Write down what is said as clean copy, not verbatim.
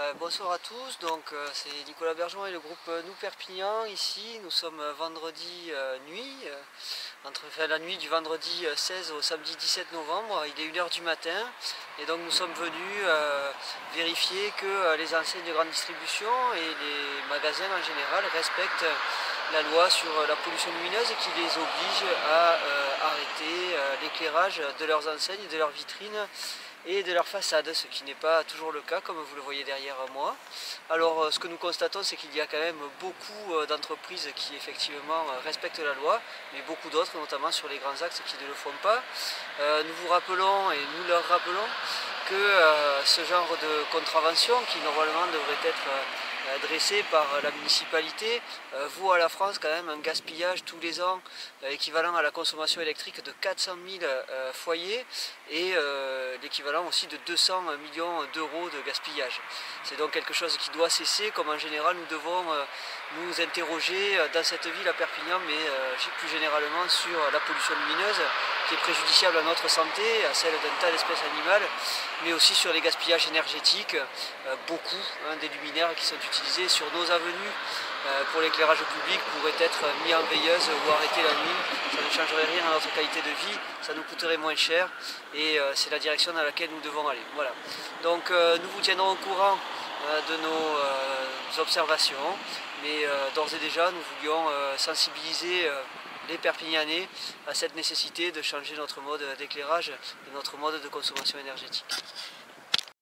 Bonsoir à tous, c'est Nicolas Bergeron et le groupe Nous Perpignan ici. Nous sommes vendredi nuit, la nuit du vendredi 16 au samedi 17 novembre. Il est 1 h du matin et donc nous sommes venus vérifier que les enseignes de grande distribution et les magasins en général respectent la loi sur la pollution lumineuse qui les oblige à arrêter l'éclairage de leurs enseignes, de leurs vitrines et de leur façade, ce qui n'est pas toujours le cas comme vous le voyez derrière moi. Alors ce que nous constatons, c'est qu'il y a quand même beaucoup d'entreprises qui effectivement respectent la loi, mais beaucoup d'autres, notamment sur les grands axes, qui ne le font pas. Nous vous rappelons et nous leur rappelons que ce genre de contravention, qui normalement devrait être dressé par la municipalité, vaut à la France quand même un gaspillage tous les ans équivalent à la consommation électrique de 400 000 foyers et l'équivalent aussi de 200 millions d'euros de gaspillage. C'est donc quelque chose qui doit cesser, comme en général nous devons nous interroger dans cette ville à Perpignan, mais plus généralement sur la pollution lumineuse qui est préjudiciable à notre santé, à celle d'un tas d'espèces animales, mais aussi sur les gaspillages énergétiques, beaucoup des luminaires qui sont utilisés sur nos avenues pour l'éclairage public pourraient être mis en veilleuse ou arrêtés la nuit. Ça ne changerait rien à notre qualité de vie, ça nous coûterait moins cher et c'est la direction dans laquelle nous devons aller. Voilà. Donc nous vous tiendrons au courant de nos observations, mais d'ores et déjà nous voulions sensibiliser les Perpignanais à cette nécessité de changer notre mode d'éclairage et notre mode de consommation énergétique.